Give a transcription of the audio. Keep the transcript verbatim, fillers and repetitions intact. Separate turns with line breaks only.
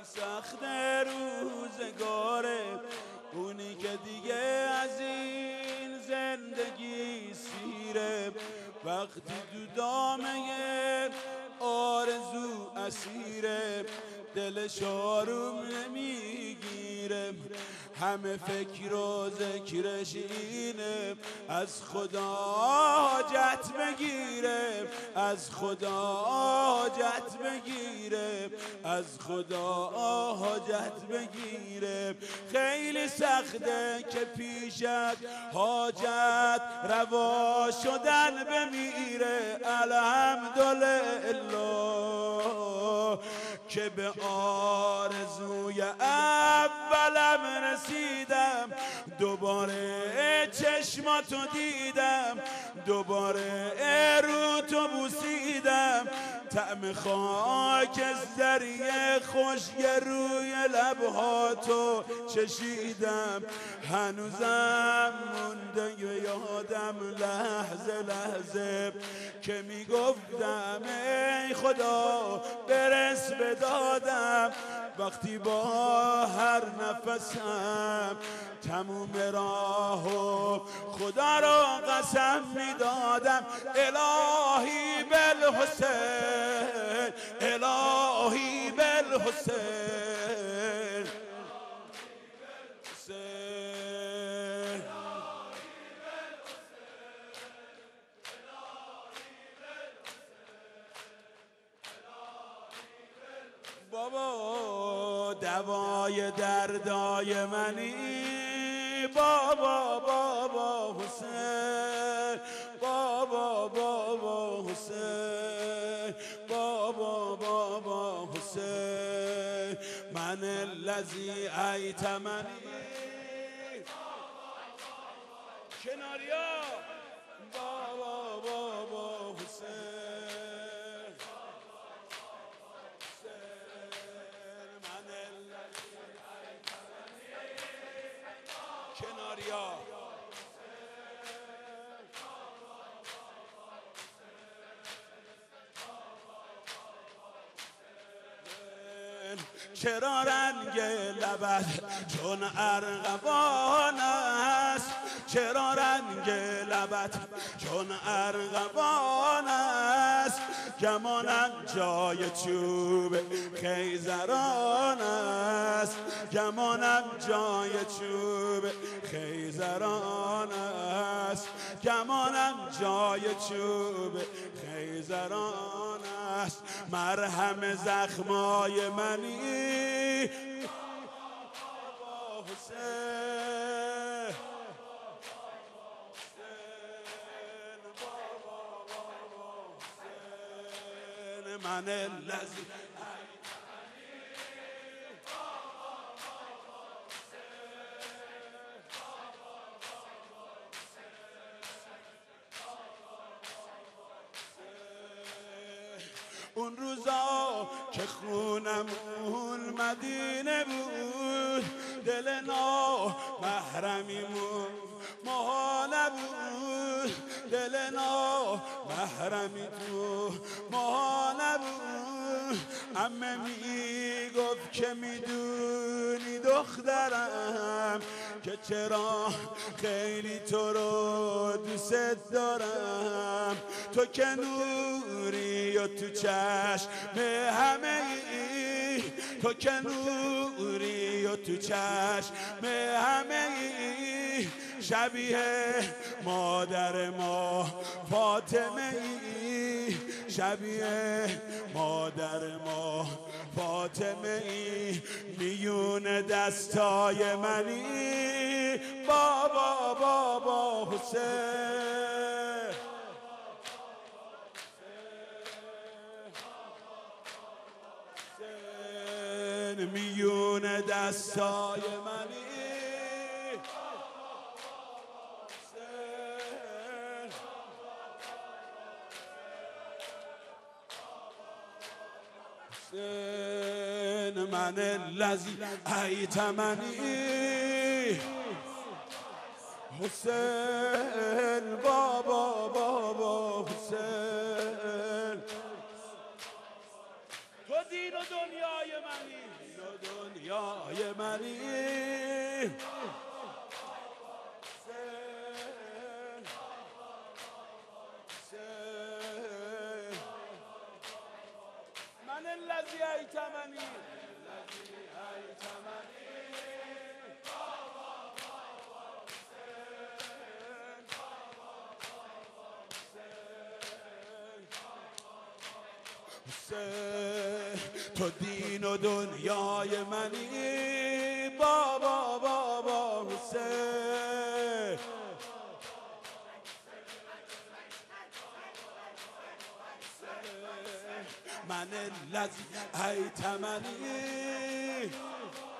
سخت روزگاره، اونی که دیگه از این زندگی سیره، وقتی تو دامه آرزو اسیره، دلش آروم نمیگیره، همه فکر و ذکرش اینه از خدا حاجت بگیره، از خدا حاجت بگیره، از خدا حاجت بگیره. خیلی سخته که پیشت حاجت روا شدن بمیره، الحمدلله که به آرزوی اولم رسیدم، دوباره چشماتو دیدم، دوباره رو تو بوسیدم، طعم خاکستری خشک روی لبهاتو چشیدم، هنوزم مونده یادم لحظه لحظه که میگفتم ای خدا برس به دادم، وقتی با هر نفسم تموم راهو خدا رو قسم میدادم، الهی بالحسین، الهی بالحسین، بابا دوای دردای منی، بابا بابا حسین، بابا بابا حسین، بابا بابا حسین، من الذی ایتمنی کناریا، بابا بابا حسین، کناریا چرا رنگ لبت چون ارغوان است، چرا رنگ لبت چون ارغوان است، گمانم جای چوب خیزران است، گمانم جای چوب خیزران است، گمانم جای چوب خیزران است، مرهم زخمای منی بابا حسین، من الذی اون روزا که خونم اون مدینه بود، دل نا محرمیمون محال بود، دل نا محرمی تو محال بود، عمه میگفت که میدونی دخترم که چرا خیلی تو رو دوست دارم، تو که نوری و تو چشم همه ای، تو که نوری و تو چشم همه ای، شبیه مادر ما فاطمه ای، شبیه مادر ما فاطمه ای، میون دستای منی بابا بابا حسین، میون دستای منی من الذی ایتمنی حسین، بابا بابا حسین، تو دین و دنیای منی دنیای منی من الذي ایتمنی تو دین و دنیای منی بابا بابا حسین من الذی ایتمنی